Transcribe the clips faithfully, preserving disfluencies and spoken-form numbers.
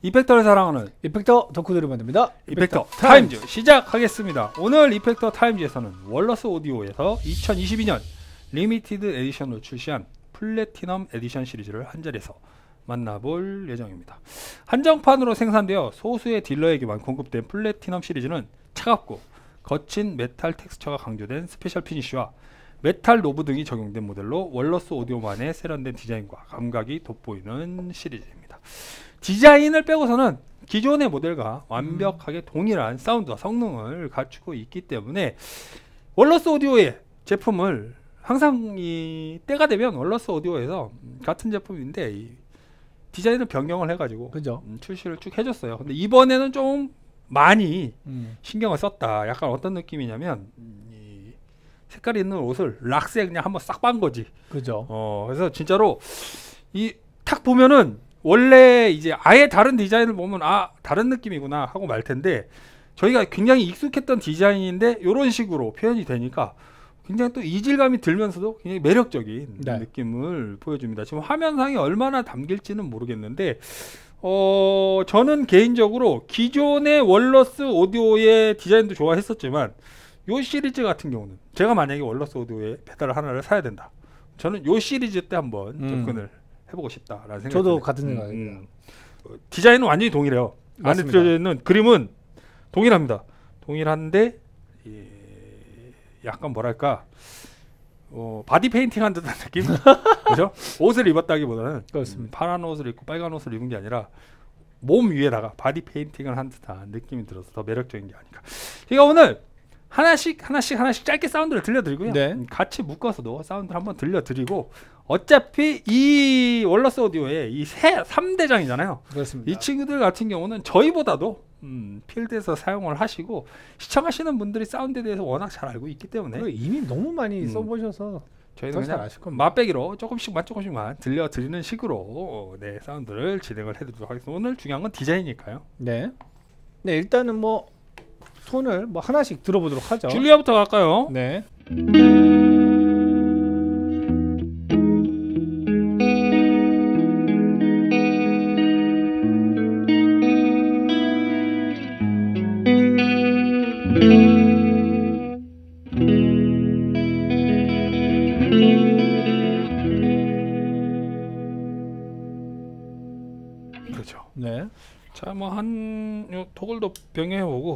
이펙터를 사랑하는 이펙터 덕후들을 만듭니다. 이펙터 타임즈 시작하겠습니다. 오늘 이펙터 타임즈에서는 월러스 오디오에서 이천이십이 년 리미티드 에디션으로 출시한 플래티넘 에디션 시리즈를 한자리에서 만나볼 예정입니다. 한정판으로 생산되어 소수의 딜러에게만 공급된 플래티넘 시리즈는 차갑고 거친 메탈 텍스처가 강조된 스페셜 피니쉬와 메탈 노브 등이 적용된 모델로 월러스 오디오만의 세련된 디자인과 감각이 돋보이는 시리즈입니다. 디자인을 빼고서는 기존의 모델과 완벽하게 음. 동일한 사운드와 성능을 갖추고 있기 때문에 월러스 오디오의 제품을 항상 이 때가 되면 월러스 오디오에서 같은 제품인데 이 디자인을 변경을 해가지고 그죠? 음, 출시를 쭉 해줬어요. 근데 이번에는 좀 많이 음. 신경을 썼다. 약간 어떤 느낌이냐면 음, 이 색깔이 있는 옷을 락스에 그냥 한번 싹 빤 거지. 그죠? 어, 그래서 진짜로 이 탁 보면은 원래 이제 아예 다른 디자인을 보면 아 다른 느낌이구나 하고 말 텐데 저희가 굉장히 익숙했던 디자인인데 이런 식으로 표현이 되니까 굉장히 또 이질감이 들면서도 굉장히 매력적인 네. 느낌을 보여줍니다. 지금 화면상에 얼마나 담길지는 모르겠는데 어 저는 개인적으로 기존의 월러스 오디오의 디자인도 좋아했었지만 요 시리즈 같은 경우는 제가 만약에 월러스 오디오의 페달을 하나를 사야 된다. 저는 요 시리즈 때 한번 음. 접근을 해보고 싶다라는 생각이 저도 듭니다. 같은 생각입니다. 음, 음. 디자인은 완전히 동일해요. 안에 들어져 있는 그림은 동일합니다. 동일한데 예, 약간 뭐랄까 어, 바디 페인팅한 듯한 느낌? 그렇죠? 옷을 입었다기보다는 그렇습니다. 음, 파란 옷을 입고 빨간 옷을 입은 게 아니라 몸 위에다가 바디 페인팅을 한 듯한 느낌이 들어서 더 매력적인 게 아닌가. 제가 오늘 하나씩 하나씩 하나씩 짧게 사운드를 들려드리고요. 네. 음, 같이 묶어서도 사운드를 한번 들려드리고 어차피 이 월러스 오디오의 이 세 삼 대장이잖아요. 그렇습니다. 이 친구들 같은 경우는 저희보다도 음, 필드에서 사용을 하시고 시청하시는 분들이 사운드에 대해서 워낙 잘 알고 있기 때문에 이미 너무 많이 음. 써보셔서 저희는 더 잘 그냥 아실 겁니다. 맛배기로 조금씩만 조금씩만 들려드리는 식으로 네, 사운드를 진행을 해드리도록 하겠습니다. 오늘 중요한 건 디자인이니까요. 네. 네, 일단은 뭐 손을 뭐 하나씩 들어보도록 하죠. 줄리아부터 갈까요? 네. 그렇죠. 네. 자, 뭐 한 토글도 병행해보고.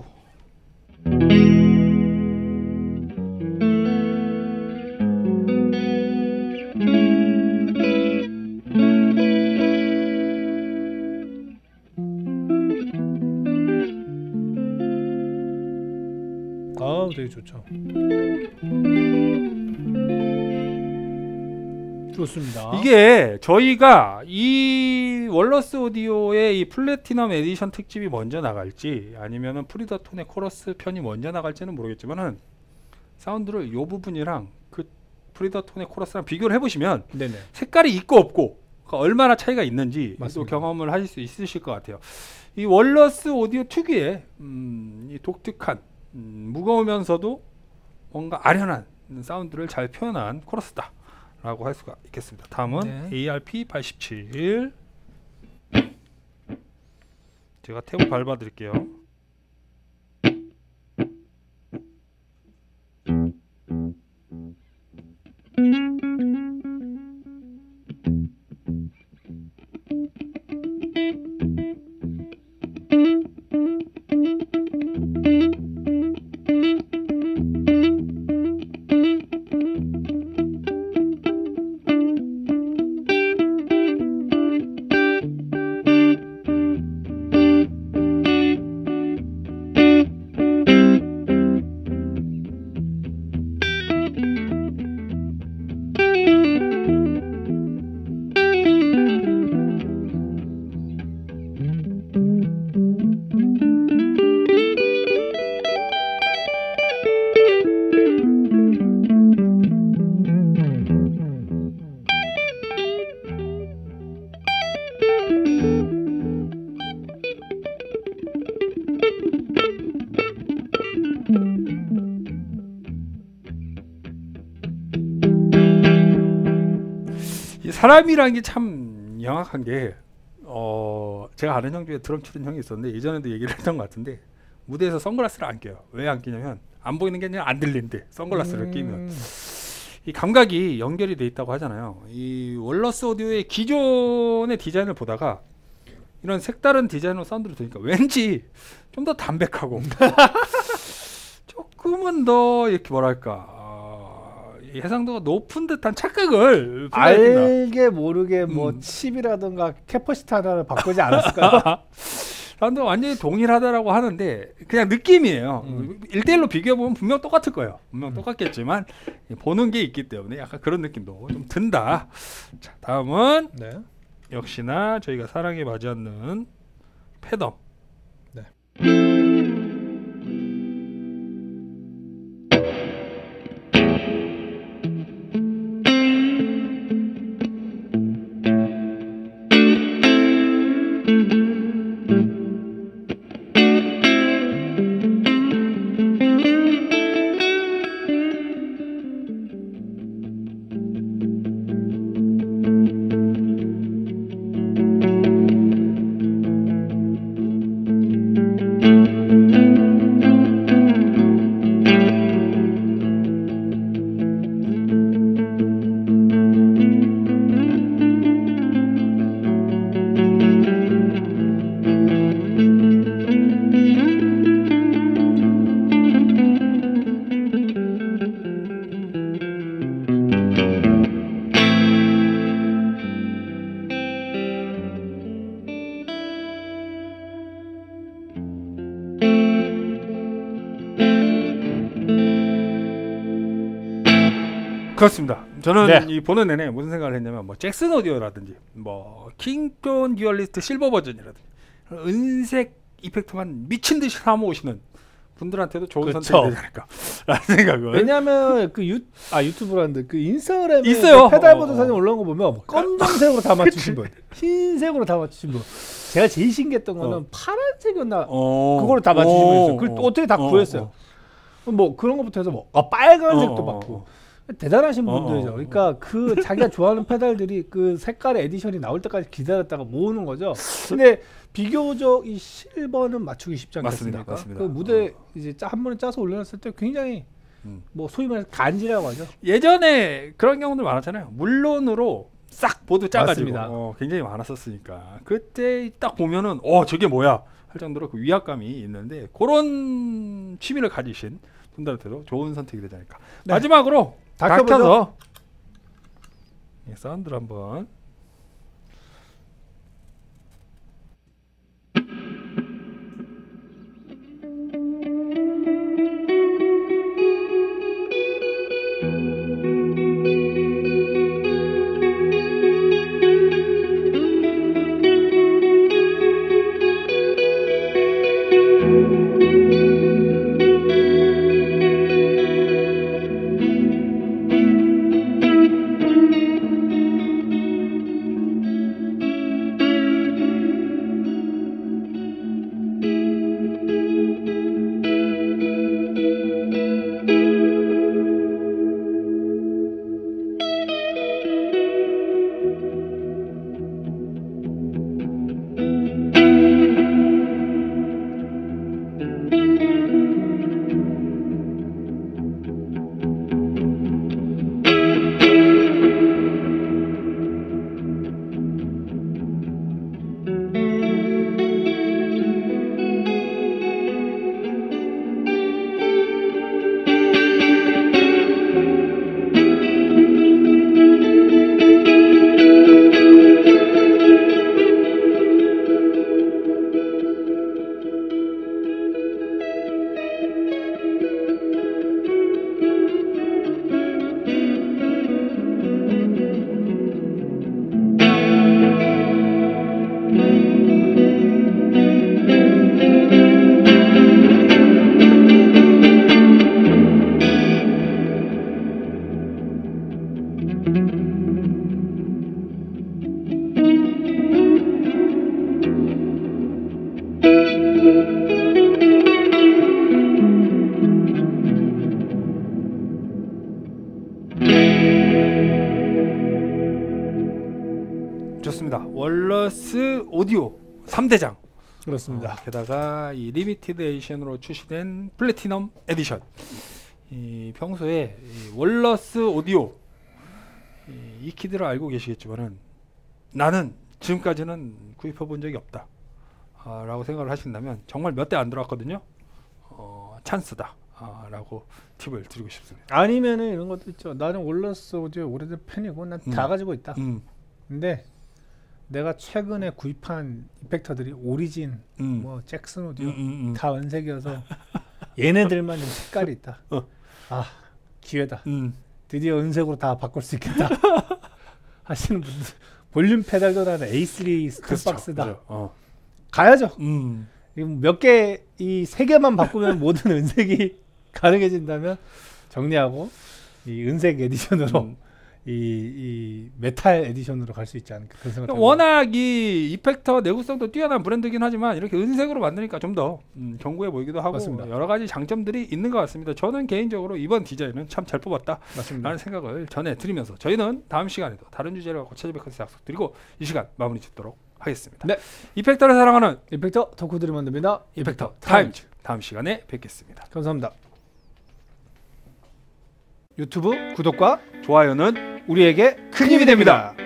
아, 되게 좋죠. 좋습니다. 이게 저희가 이 월러스 오디오의 이 플래티넘 에디션 특집이 먼저 나갈지 아니면은 프리더톤의 코러스 편이 먼저 나갈지는 모르겠지만은 사운드를 요 부분이랑 그 프리더톤의 코러스랑 비교를 해보시면 네네. 색깔이 있고 없고 얼마나 차이가 있는지 또 경험을 하실 수 있으실 것 같아요. 이 월러스 오디오 특유의 음, 이 독특한 음, 무거우면서도 뭔가 아련한 사운드를 잘 표현한 코러스다 라고 할 수가 있겠습니다. 다음은 네. 에이알피 팔십칠. 제가 탭을 밟아 드릴게요. 사람이라는 게 참 영악한 게 어, 제가 아는 형 중에 드럼 치는 형이 있었는데 예전에도 얘기를 했던 것 같은데 무대에서 선글라스를 안 껴요. 왜 안 끼냐면 안 보이는 게 아니라 안 들린대. 선글라스를 음. 끼면. 이 감각이 연결이 돼 있다고 하잖아요. 이 월러스 오디오의 기존의 디자인을 보다가 이런 색다른 디자인으로 사운드를 들으니까 왠지 좀 더 담백하고 조금은 더 이렇게 뭐랄까 어, 이 해상도가 높은 듯한 착각을 불러일으킨다. 알게 모르게 뭐 음. 칩이라든가 캐퍼시티 하나를 바꾸지 않았을까요? 사운드가 완전히 동일하다라고 하는데 그냥 느낌이에요. 음. 일 대일로 비교해보면 분명 똑같을 거예요. 분명 음. 똑같겠지만 보는 게 있기 때문에 약간 그런 느낌도 좀 든다. 자, 다음은 네. 역시나 저희가 사랑에 맞지 않는 패덤. 네. 그렇습니다. 저는 네. 이 보는 내내 무슨 생각을 했냐면 뭐 잭슨 오디오라든지 뭐 킹톤 듀얼리스트 실버 버전이라든지 은색 이펙트만 미친 듯이 사모으시는 분들한테도 좋은 그쵸. 선택이 되지 않을까라는 생각을. 왜냐면 그 유, 아 유튜브라는데 그 인스타그램에 있어요. 그 페달보드 어. 사진 올라온 거 보면 뭐 검정색으로 다 맞추신 분, 흰색으로 다 맞추신 분. 제가 제일 신기했던 거는 어. 파란색이었나 어. 그거를 다 맞추신 분 있어요. 어. 그걸 또 어떻게 다 어. 구했어요. 어. 뭐 그런 것부터 해서 뭐 아, 빨간색도 어. 맞고 어. 대단하신 어. 분들이죠. 어. 그러니까 그 자기가 좋아하는 페달들이 그 색깔의 에디션이 나올 때까지 기다렸다가 모으는 거죠. 근데 비교적 이 실버는 맞추기 쉽지 맞습니다. 않겠습니까? 맞습니다. 그 무대 어. 이제 짜- 한 번에 짜서 올려놨을 때 굉장히 음. 뭐 소위 말해서 간지라고 하죠. 예전에 그런 경우들 많았잖아요. 물론으로 싹 보드 짜가지고 맞습니다. 어, 굉장히 많았었으니까 그때 딱 보면은 어 저게 뭐야 할 정도로 그 위압감이 있는데 그런 취미를 가지신 분들한테도 좋은 선택이 되지 않을까. 네. 마지막으로 다 다 켜보죠. 켜서 예, 사운드를 한번. 좋습니다. 월러스 오디오 삼 대장. 그렇습니다. 어, 게다가 이 리미티드 에디션으로 출시된 플래티넘 에디션. 이 평소에 이 월러스 오디오 이, 이 키들을 알고 계시겠지만은 나는 지금까지는 구입해 본 적이 없다 아, 라고 생각을 하신다면 정말 몇 대 안 들어왔거든요. 어, 찬스다 아, 라고 팁을 드리고 싶습니다. 아니면은 이런 것도 있죠. 나는 월러스 오디오 오래된 팬이고 난 다 음. 가지고 있다. 음, 근데 내가 최근에 구입한 이펙터들이 오리진, 음, 뭐 잭슨 음, 오디오 음, 음. 다 은색이어서 얘네들만 좀 색깔이 있다. 어. 아 기회다. 음. 드디어 은색으로 다 바꿀 수 있겠다 하시는 분들 볼륨 페달도 나는 에이 쓰리 스텝박스다. 그렇죠. 어. 가야죠. 음. 몇 개, 이 세 개만 바꾸면 모든 은색이 가능해진다면 정리하고 이 은색 에디션으로 음. 이, 이 메탈 에디션으로 갈 수 있지 않을까 그런 생각. 워낙 이 이펙터 내구성도 뛰어난 브랜드긴 하지만 이렇게 은색으로 만드니까 좀 더 음, 견고해 보이기도 하고 맞습니다. 여러 가지 장점들이 있는 것 같습니다. 저는 개인적으로 이번 디자인은 참 잘 뽑았다 맞습니다. 라는 생각을 전해드리면서 저희는 다음 시간에도 다른 주제를 갖고 찾아뵙겠습니다. 약속드리고 이 시간 마무리 짓도록 하겠습니다. 네. 이펙터를 사랑하는 이펙터 덕후들이 만듭니다. 이펙터 타임즈 다음 시간에 뵙겠습니다. 감사합니다. 유튜브 구독과 좋아요는 우리에게 큰 힘이 됩니다.